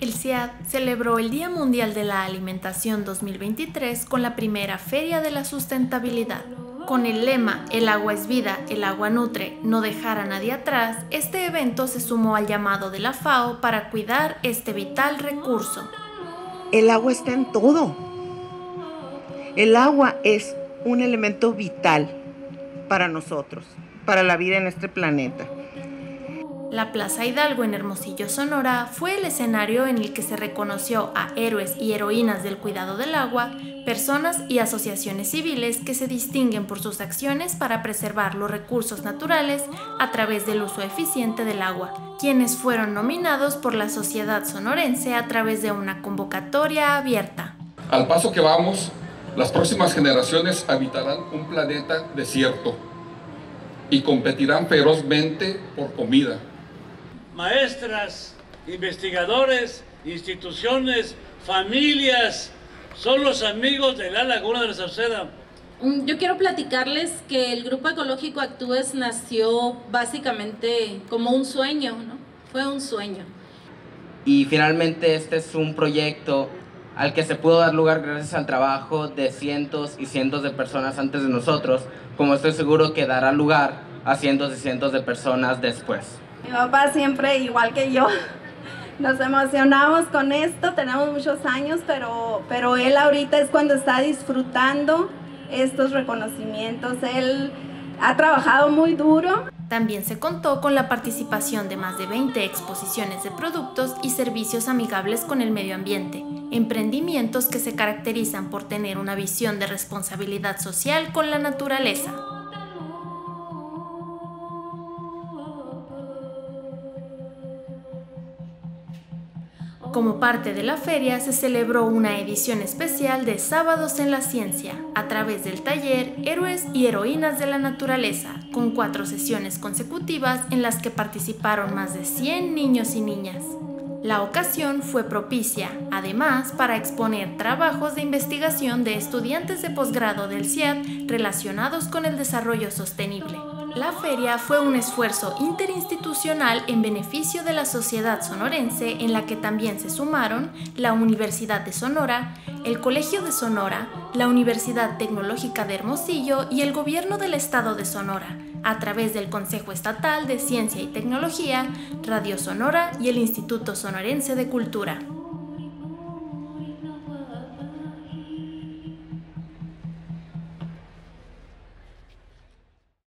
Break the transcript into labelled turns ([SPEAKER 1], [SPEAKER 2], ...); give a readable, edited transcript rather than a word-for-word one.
[SPEAKER 1] El CIAD celebró el Día Mundial de la Alimentación 2023 con la primera Feria de la Sustentabilidad. Con el lema "El agua es vida, el agua nutre, no dejar a nadie atrás", este evento se sumó al llamado de la FAO para cuidar este vital recurso.
[SPEAKER 2] El agua está en todo. El agua es un elemento vital para nosotros, para la vida en este planeta.
[SPEAKER 1] La Plaza Hidalgo en Hermosillo, Sonora, fue el escenario en el que se reconoció a héroes y heroínas del cuidado del agua, personas y asociaciones civiles que se distinguen por sus acciones para preservar los recursos naturales a través del uso eficiente del agua, quienes fueron nominados por la sociedad sonorense a través de una convocatoria abierta.
[SPEAKER 3] Al paso que vamos, las próximas generaciones habitarán un planeta desierto y competirán ferozmente por comida.
[SPEAKER 4] Maestras, investigadores, instituciones, familias, son los amigos de la Laguna de la Sauceda.
[SPEAKER 5] Yo quiero platicarles que el Grupo Ecológico Actúes nació básicamente como un sueño, ¿no? Fue un sueño.
[SPEAKER 6] Y finalmente este es un proyecto al que se pudo dar lugar gracias al trabajo de cientos y cientos de personas antes de nosotros, como estoy seguro que dará lugar a cientos y cientos de personas después.
[SPEAKER 7] Mi papá siempre, igual que yo, nos emocionamos con esto, tenemos muchos años, pero él ahorita es cuando está disfrutando estos reconocimientos. Él ha trabajado muy duro.
[SPEAKER 1] También se contó con la participación de más de 20 exposiciones de productos y servicios amigables con el medio ambiente, emprendimientos que se caracterizan por tener una visión de responsabilidad social con la naturaleza. Como parte de la feria se celebró una edición especial de Sábados en la Ciencia, a través del taller Héroes y Heroínas de la Naturaleza, con 4 sesiones consecutivas en las que participaron más de 100 niños y niñas. La ocasión fue propicia, además, para exponer trabajos de investigación de estudiantes de posgrado del CIAD relacionados con el desarrollo sostenible. La feria fue un esfuerzo interinstitucional en beneficio de la sociedad sonorense, en la que también se sumaron la Universidad de Sonora, el Colegio de Sonora, la Universidad Tecnológica de Hermosillo y el Gobierno del Estado de Sonora, a través del Consejo Estatal de Ciencia y Tecnología, Radio Sonora y el Instituto Sonorense de Cultura.